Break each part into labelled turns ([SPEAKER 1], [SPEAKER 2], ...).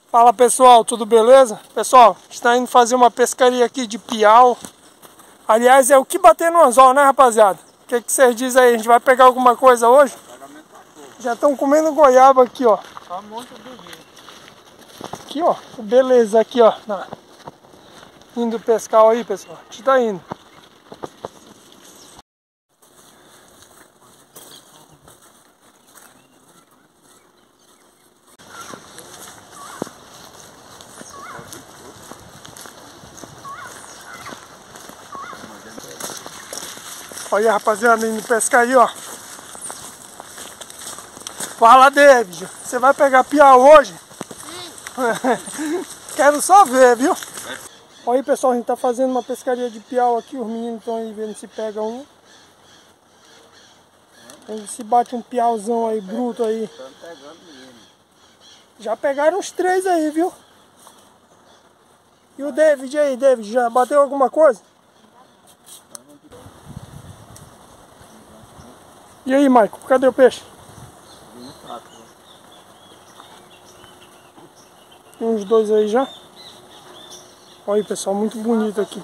[SPEAKER 1] Fala pessoal, tudo beleza? Pessoal, a gente está indo fazer uma pescaria aqui de piau. Aliás, é o que bater no anzol, né rapaziada? O que vocês dizem aí? A gente vai pegar alguma coisa hoje? Já estão comendo goiaba aqui, ó.
[SPEAKER 2] Só monta do rio.
[SPEAKER 1] Aqui, ó. Beleza, aqui, ó. Indo pescar aí, pessoal. A gente tá indo. Olha, rapaziada, indo pescar aí, ó. Fala, David. Você vai pegar piau hoje? Sim. Quero só ver, viu? Olha aí, pessoal, a gente tá fazendo uma pescaria de piau aqui. Os meninos estão aí vendo se pega um. Se bate um piauzão aí, bruto aí. Já pegaram uns 3 aí, viu? E o David aí, David, já bateu alguma coisa? E aí, Michael, cadê o peixe? Tem uns 2 aí já. Olha aí, pessoal, muito bonito aqui.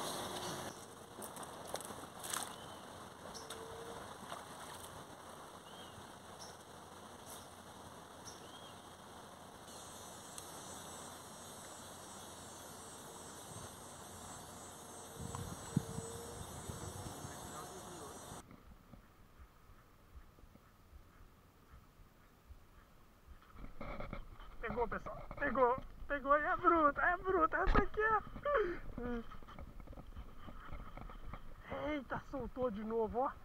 [SPEAKER 1] Pegou, pessoal. Pegou. Pegou e é bruta, essa aqui é. Eita, soltou de novo, ó.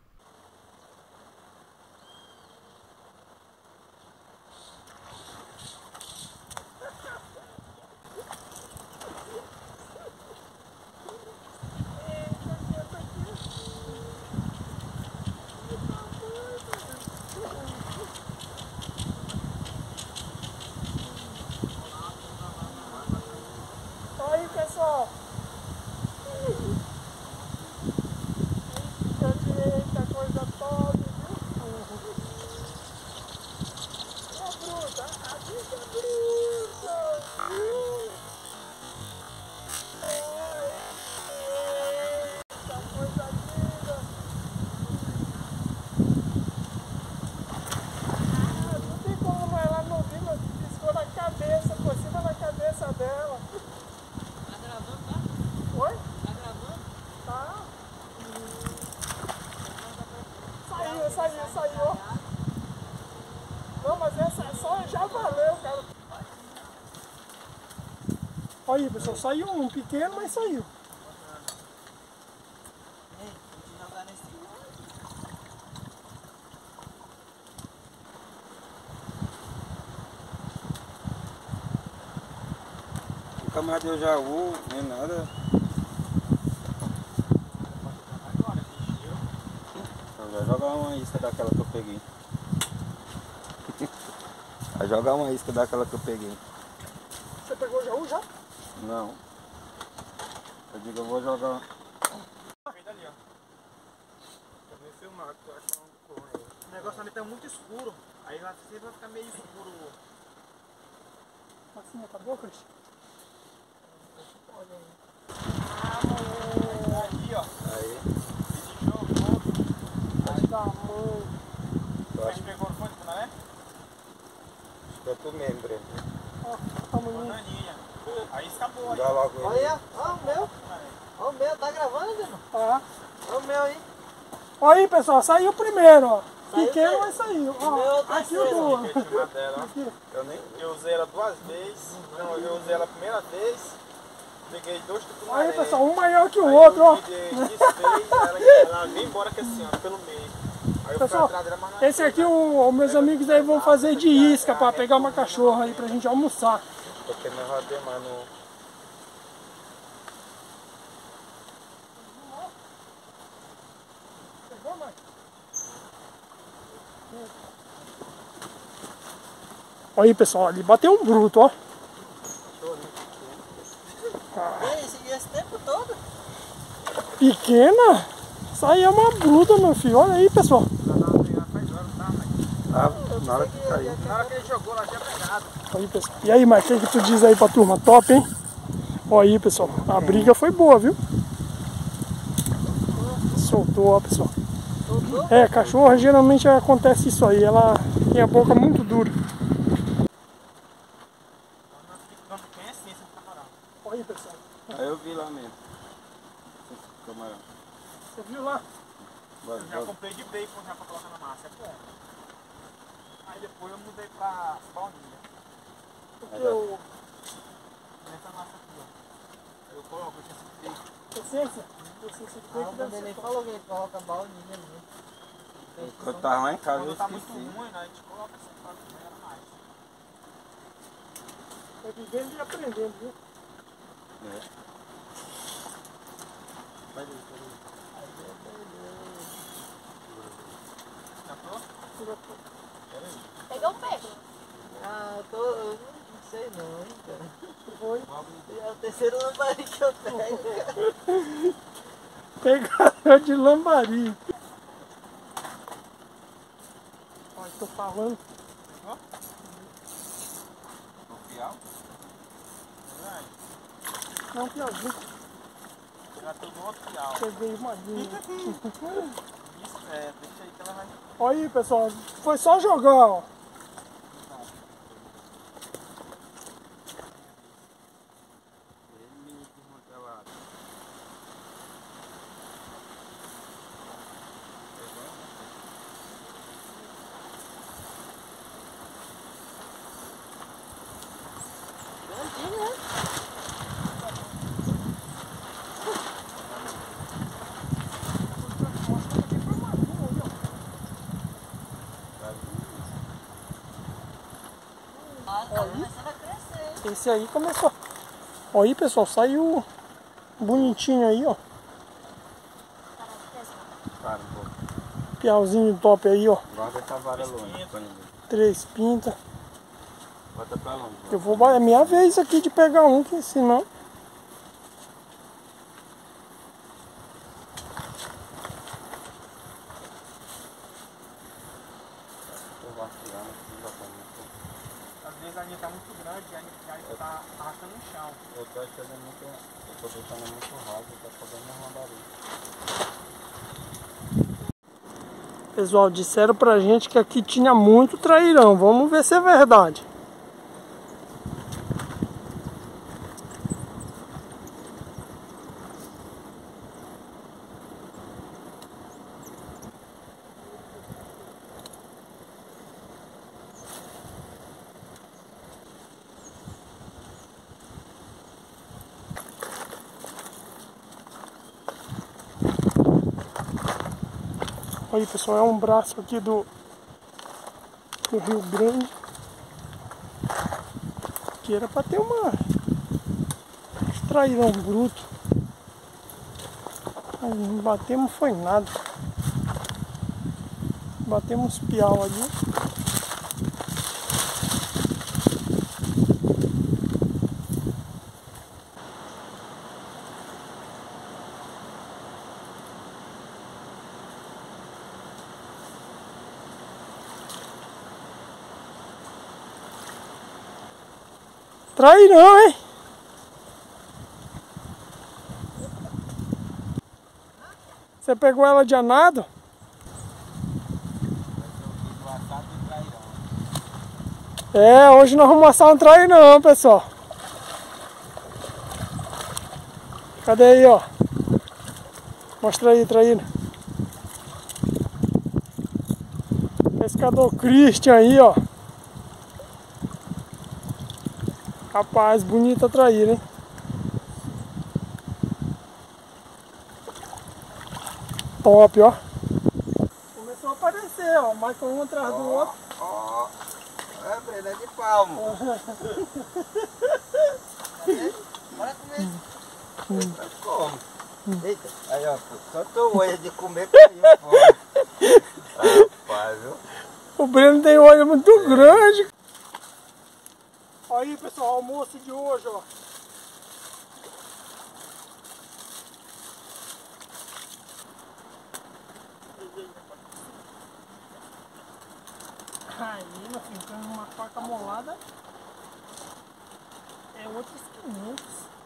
[SPEAKER 1] Aí, pessoal. Eita, coisa top, viu? É bruta, a bicha é bruta. Eita, coisa linda. Não tem como ela não vir, mas piscou na cabeça, por cima da cabeça dela.
[SPEAKER 2] Tá gravando, tá?
[SPEAKER 1] Oi?
[SPEAKER 2] Tá gravando?
[SPEAKER 1] Tá. Saiu. Não, mas essa só já valeu, cara. Olha aí, pessoal, saiu um pequeno, mas saiu.
[SPEAKER 2] Ei, tem que jogar nesse.
[SPEAKER 3] Nunca mais deu jaú, nem nada. Então vai jogar uma isca daquela que eu peguei. Vai jogar uma isca daquela que eu peguei.
[SPEAKER 1] Você pegou o jaú já?
[SPEAKER 3] Não. Eu digo, eu vou jogar.
[SPEAKER 2] Ali, ó. Eu vou filmar, que eu acho um cor aí. O negócio ali tá muito escuro. Aí sempre vai ficar meio escuro.
[SPEAKER 1] Assim, acabou, Cris? Olha aí.
[SPEAKER 2] Ali, ó.
[SPEAKER 3] Aí.
[SPEAKER 2] Ele jogou.
[SPEAKER 1] Aí tá, mano.
[SPEAKER 3] Eu
[SPEAKER 2] A
[SPEAKER 3] acho
[SPEAKER 2] gente pegou no fundo, não é?
[SPEAKER 3] que é tu mesmo, Breno.
[SPEAKER 1] Ó, tamanho.
[SPEAKER 2] Bananinha. Aí escapou aí.
[SPEAKER 3] Dá logo ele.
[SPEAKER 4] Olha, ó o meu. Ó o meu, tá gravando, Dino?
[SPEAKER 1] Tá.
[SPEAKER 4] Ó o meu aí.
[SPEAKER 1] Olha aí, pessoal, saiu primeiro, ó.
[SPEAKER 4] Saiu
[SPEAKER 1] Pequeno,
[SPEAKER 4] daí.
[SPEAKER 1] mas saiu.
[SPEAKER 4] O meu
[SPEAKER 1] Ó,
[SPEAKER 4] tá
[SPEAKER 1] aqui o
[SPEAKER 4] aceso.
[SPEAKER 1] do.
[SPEAKER 2] Eu tinha filmado dela,
[SPEAKER 1] Aqui.
[SPEAKER 2] Eu usei ela 2 vezes. Não, eu usei ela a primeira vez. Peguei 2 tucunaré.
[SPEAKER 1] Olha aí, pessoal, um maior que o
[SPEAKER 2] Aí
[SPEAKER 1] outro, ó.
[SPEAKER 2] eu desfez, ela veio embora que assim, ó, pelo meio. Aí eu fui
[SPEAKER 1] Pessoal,
[SPEAKER 2] atrás dela, mas não
[SPEAKER 1] esse aqui os meus amigos aí vão fazer de isca pra pegar uma cachorra aí pra gente almoçar.
[SPEAKER 3] Porque nós já temos no.
[SPEAKER 1] Pegou, Mike? Olha aí, pessoal, ali bateu um bruto, ó.
[SPEAKER 4] E esse tempo todo?
[SPEAKER 1] Pequena? Isso aí é uma bruta, meu filho. Olha aí, pessoal.
[SPEAKER 3] Ah, Na hora que caiu.
[SPEAKER 2] Na hora que ele jogou, lá tinha pegado.
[SPEAKER 1] Aí, pessoal. E aí, Marcos, o que tu diz aí pra turma? Top, hein? Olha aí, pessoal. A briga foi boa, viu? Soltou, ó, pessoal.
[SPEAKER 4] Soltou?
[SPEAKER 1] É, cachorra geralmente acontece isso aí. Ela tem a boca muito dura.
[SPEAKER 2] Quando tem é ciência do camarão.
[SPEAKER 1] Olha aí, pessoal.
[SPEAKER 3] Aí eu vi lá mesmo. Esse camarão.
[SPEAKER 1] Você viu lá?
[SPEAKER 3] Bora,
[SPEAKER 2] Eu já
[SPEAKER 3] bora.
[SPEAKER 2] comprei de bacon já pra colocar na massa, é bom. Aí depois eu mudei pra baunilha.
[SPEAKER 1] Porque o...
[SPEAKER 2] Nessa massa aqui, ó. Aí eu coloco esse bacon.
[SPEAKER 1] Essência? Essência de
[SPEAKER 4] Ah,
[SPEAKER 1] bacon
[SPEAKER 4] o
[SPEAKER 1] deve
[SPEAKER 4] neném
[SPEAKER 1] ser top.
[SPEAKER 4] falou que ele coloca baunilha ali.
[SPEAKER 3] Eu tava lá em casa, eu
[SPEAKER 2] Quando tá muito
[SPEAKER 3] esqueci.
[SPEAKER 2] ruim, né, a gente coloca essa pra comer mais.
[SPEAKER 1] É vivendo e aprendendo, viu?
[SPEAKER 3] É.
[SPEAKER 2] Já tô?
[SPEAKER 5] Pegou o peixe.
[SPEAKER 4] Ah, eu não sei não, hein, cara.
[SPEAKER 1] Foi.
[SPEAKER 4] É o terceiro lambari que eu pego.
[SPEAKER 1] Pegador de lambari. Olha, tô falando.
[SPEAKER 3] Confiar?
[SPEAKER 1] Não, piauzinho.
[SPEAKER 2] Já tô no outro piau.
[SPEAKER 1] Peguei uma linha.
[SPEAKER 2] Isso, deixa aí que ela vai.
[SPEAKER 1] Olha aí, pessoal. Foi só jogar, ó.
[SPEAKER 3] Ele me desmantelado.
[SPEAKER 5] Grandinho, né?
[SPEAKER 4] Ah, tá começando a crescer, hein?
[SPEAKER 1] Esse aí começou. Olha aí, pessoal. Saiu bonitinho aí, ó.
[SPEAKER 3] Para um pouco.
[SPEAKER 1] Piauzinho top aí, ó.
[SPEAKER 3] Guarda essa vara longe pra ninguém.
[SPEAKER 1] 3 pintas.
[SPEAKER 3] Bota pra longe.
[SPEAKER 1] Eu vou... É minha vez aqui de pegar um, que senão...
[SPEAKER 3] Tô vacilando, não dá pra mim.
[SPEAKER 2] Às vezes a linha tá muito grande e a gente tá arrastando no chão.
[SPEAKER 3] Eu tô achando muito. Eu tô deixando muito raso, tá podendo lambari.
[SPEAKER 1] Pessoal, disseram pra gente que aqui tinha muito trairão. Vamos ver se é verdade. Olha aí, pessoal, é um braço aqui do Rio Grande. Que era pra ter uma trairão bruto. Aí não batemos foi nada. Batemos piau ali. Trairão, hein? Você pegou ela de anado? É, hoje nós vamos assar um trairão, pessoal. Cadê aí, ó? Mostra aí, traíra. Pescador Christian aí, ó. Rapaz, bonita a traíra, hein? Top, ó. Começou a aparecer, ó. Mais um atrás do outro.
[SPEAKER 3] Ó, é Breno, é de palmo.
[SPEAKER 4] Bora comer.
[SPEAKER 3] Como?
[SPEAKER 4] Eita.
[SPEAKER 3] Aí, ó, só tô olho de comer caiu fora. Rapaz, viu?
[SPEAKER 1] O Breno tem olho muito grande. Olha aí, pessoal, o almoço de hoje, ó. Ai, Aí, meu filho, tem uma faca molada. É outros 500.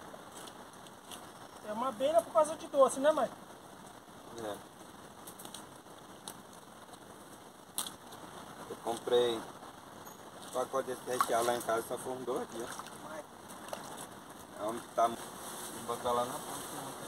[SPEAKER 1] É uma beira por causa de doce, né, mãe?
[SPEAKER 3] É. Eu comprei um pacote desse recheado lá em casa, só foram 2 dias. É onde tá. Vou botar lá na ponta.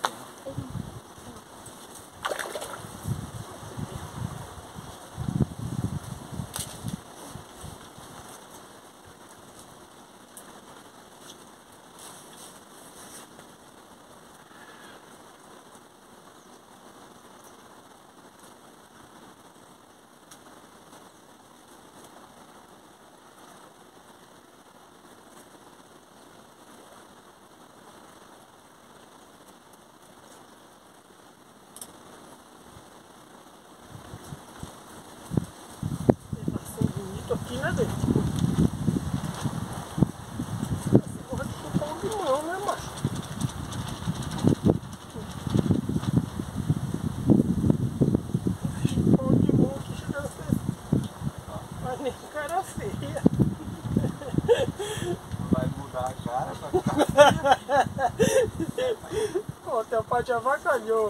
[SPEAKER 1] Aqui, né, dele? Você gosta de chupar um limão, né, macho? Chupar um limão aqui chega a ser. Mas nem cara feia.
[SPEAKER 3] Vai mudar a cara pra ficar.
[SPEAKER 1] Ó, teu pai te avacalhou.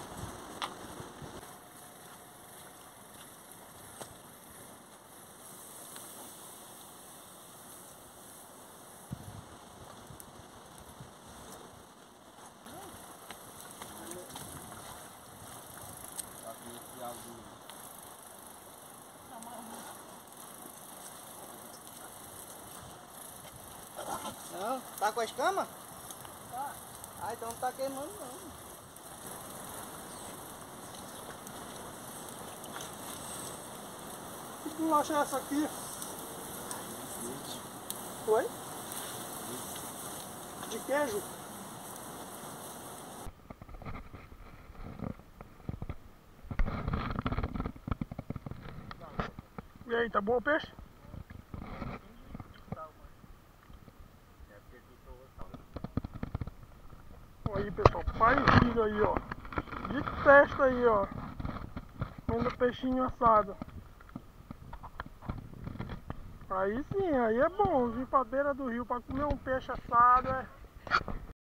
[SPEAKER 4] Não, tá com a escama? Tá. Ah, então não tá queimando não.
[SPEAKER 1] Que bolacha é essa aqui? Oi? De queijo? E aí, tá bom o peixe? Olha aí, pessoal, pai e filho aí, ó. De testa aí, ó. Comendo peixinho assado. Aí sim, aí é bom vir pra beira do rio pra comer um peixe assado, é.